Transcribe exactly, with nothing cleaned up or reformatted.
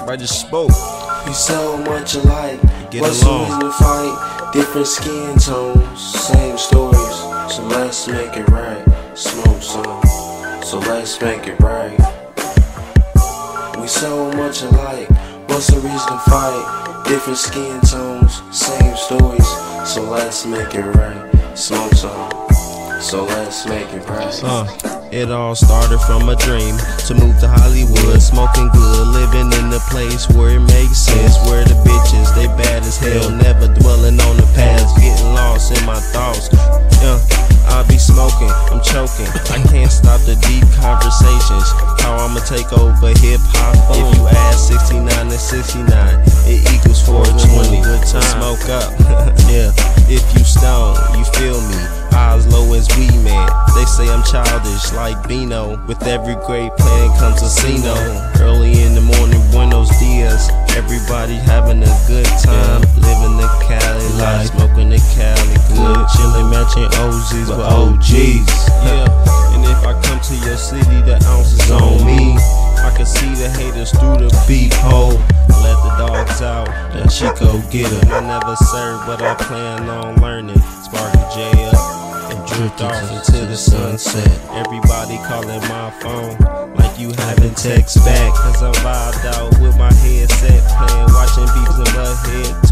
I just spoke. We so much alike. Get What's the along. reason to fight? Different skin tones, same stories. So let's make it right. Smoke some. So let's make it right. We so much alike. What's the reason to fight? Different skin tones, same stories. So let's make it right. Smoke some. So let's make it right. Uh, it all started from a dream to move to Hollywood, smoking good, living in the place where it makes sense, where the bitches, they bad as hell, never dwelling on the past, getting lost in my thoughts. Yeah, I be smoking, I'm choking, I can't stop the deep conversations. How I'ma take over hip hop? If you add sixty-nine and sixty-nine, it equals four twenty. Good time. Smoke up, yeah. If you stone, you feel me. Eyes low as weed man. They say I'm childish like Bino. With every great plan comes a casino. Early in the morning, buenos dias. Everybody having a good time. Living the Cali life, smoking the Cali good. Chillin', matching O Zs with O Gs. Yeah, and if I come to your city, the ounces on me. I can see the haters through the peephole. Let the dogs out, and Chico get her. I never serve, but I plan on learning. Spark a J up and drift off into the sunset. Everybody calling my phone like you haven't text back. Cause I'm vibed out with my headset playing, watching beats in my head.